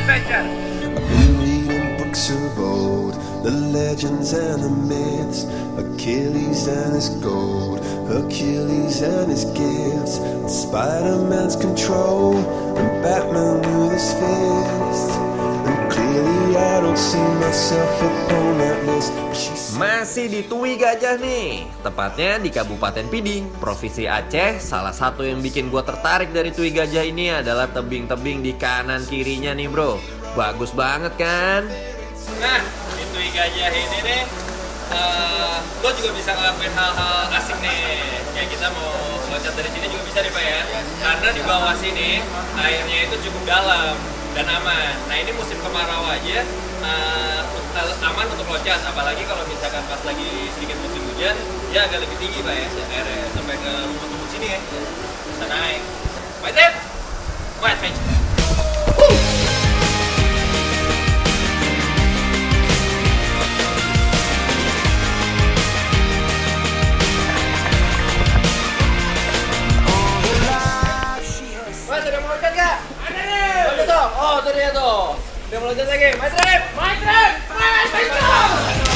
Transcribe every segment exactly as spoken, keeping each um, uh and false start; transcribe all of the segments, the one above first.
adventure. Of old, the legends and the myths, Achilles and his gold, Hercules and his gifts, Spider-Man's control, and Batman with his fist. And clearly I don't see myself upon that list. Masih di Tui Gajah nih, tepatnya di Kabupaten Piding, Provinsi Aceh. Salah satu yang bikin gua tertarik dari Tui Gajah ini adalah tebing-tebing di kanan kirinya nih bro. Bagus banget kan? Nah, di Tui Gajah ini nih, uh, lo juga bisa ngelakuin hal-hal asik nih. Ya kita mau loncat dari sini juga bisa deh Pak ya. Karena di bawah sini airnya itu cukup dalam dan aman. Nah ini musim kemarau aja uh, aman untuk loncat. Apalagi kalau misalkan pas lagi sedikit musim hujan, ya agak lebih tinggi Pak ya. Airnya sampai ke rumput-rumput sini ya. Bisa naik. My trip, my adventure. Oh, tuh dia tuh. Udah meloncat lagi. My trip. My trip. My adventure.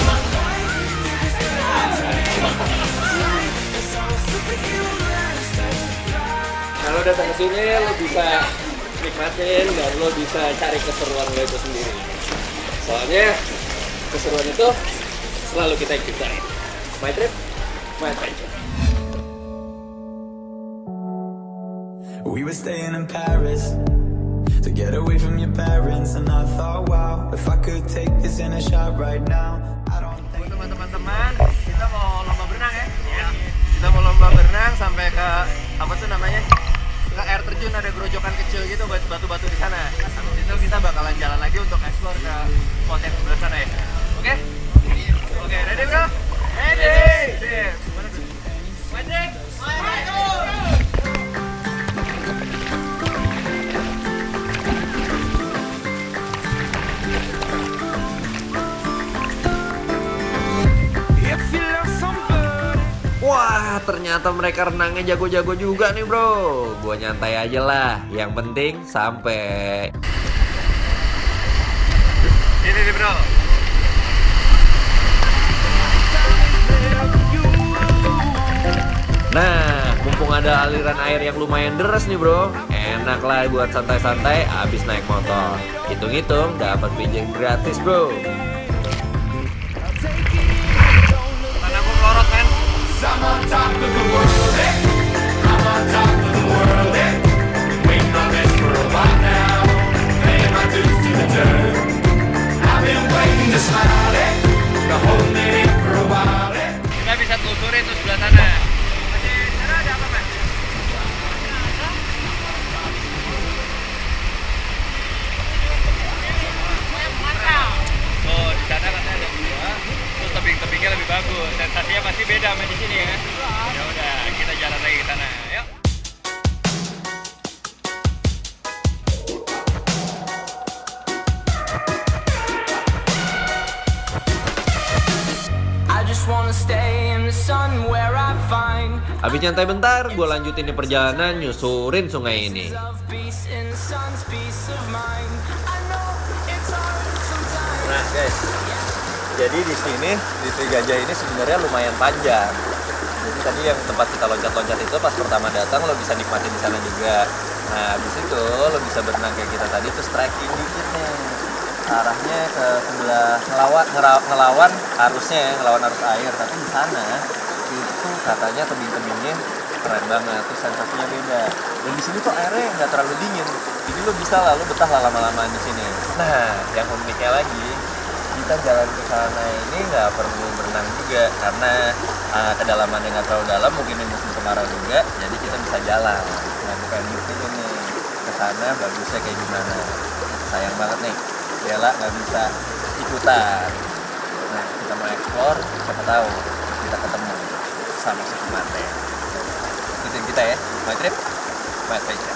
Kalau datang ke sini lo bisa nikmatin dan lo bisa cari keseruan lo itu sendiri. Soalnya keseruan itu selalu kita ciptain. My trip. My adventure. We were staying in Paris to get away from your parents, and I thought, wow, if I could take this in a shot right now. I don't think. Teman-teman, kita mau lomba berenang ya? Iya. Kita mau lomba berenang sampai ke apa tuh namanya? Ke air terjun, ada gerojokan kecil gitu buat batu-batu di sana. Habis itu kita bakalan jalan lagi untuk explore ke spot yang sebelah sana ya. Oke? Oke, ready bro? Ready. Sip. Gimana tuh? Ready? Ready. Wah, ternyata mereka renangnya jago-jago juga nih bro. Gua nyantai aja lah, yang penting sampai. Ini nih bro. Nah, mumpung ada aliran air yang lumayan deras nih bro, enak lah buat santai-santai abis naik motor. Hitung-hitung dapat pinjam gratis bro. Karena gua melorot men. I'm on top of the world, eh? I'm on top of the world, eh? Waiting on this for a while now, paying my dues to the dirt. I've been waiting to smile, eh? To hold it in for a while, eh? Kita bisa telusurin tuh sebelah sana. Masih sana ada apa mas? Oh, di sana katanya ada dua. Terus tebing-tebingnya lebih bagus. Sensasinya pasti beda sama di sini ya. Ya udah, kita jalan lagi ke sana. Yuk. Habis nyantai bentar, gue lanjutin di perjalanan nyusurin sungai ini. Nah guys, jadi di sini di Tui Gajah ini sebenarnya lumayan panjang. Jadi tadi yang tempat kita loncat-loncat itu pas pertama datang lo bisa nikmatin di sana juga. Nah habis itu lo bisa berenang kayak kita tadi terus trekking dikit nih. Arahnya ke sebelah ngelawan ngelawan arusnya ya, ngelawan arus air. Tapi di sana itu katanya tebing-tebingnya keren banget, terus sensasinya beda. Dan di sini tuh airnya nggak terlalu dingin, jadi lo bisa lah, lo betah lah lama-lama di sini. Nah, yang uniknya lagi, kita jalan ke sana ini nggak perlu berenang juga, karena uh, kedalamannya nggak terlalu dalam, mungkin di musim kemarau juga, jadi kita bisa jalan. Nah, bukan buktinya nih, ke sana bagusnya kayak gimana. Sayang banget nih, Bella nggak bisa ikutan. Nah, kita mau ekspor, siapa tahu kita ketemu sama suku mate. Ikutin kita ya, my trip, my adventure.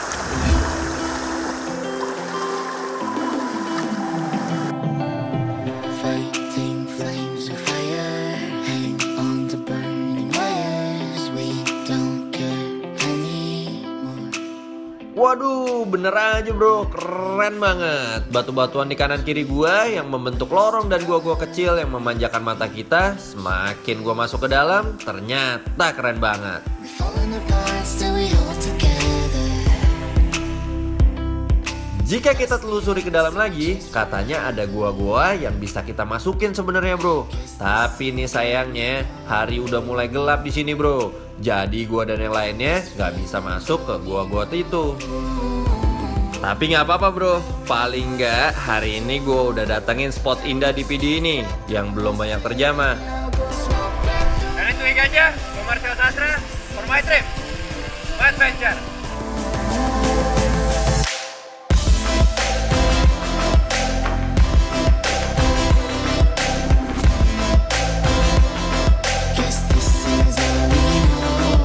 Waduh, bener aja bro, keren banget. Batu-batuan di kanan kiri gua yang membentuk lorong dan gua-gua kecil yang memanjakan mata kita. Semakin gua masuk ke dalam, ternyata keren banget. We fall in apart, still we hold together. Jika kita telusuri ke dalam lagi, katanya ada gua-gua yang bisa kita masukin sebenarnya bro. Tapi nih sayangnya, hari udah mulai gelap di sini bro. Jadi gua dan yang lainnya nggak bisa masuk ke gua-gua itu. Tapi nggak apa-apa bro, paling nggak hari ini gua udah datengin spot indah di P D ini yang belum banyak terjamah. Dan itu aja, gue Marcel Sastra, for my trip, my adventure. Guess this is all we know.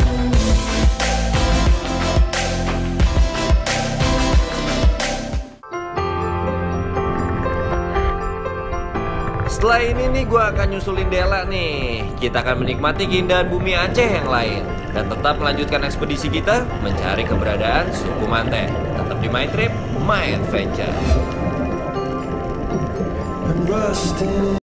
Setelah ini nih gue akan nyusulin Dela nih. Kita akan menikmati keindahan bumi Aceh yang lain dan tetap melanjutkan ekspedisi kita mencari keberadaan suku Manten. Tetap di My Trip, My Adventure. and rusting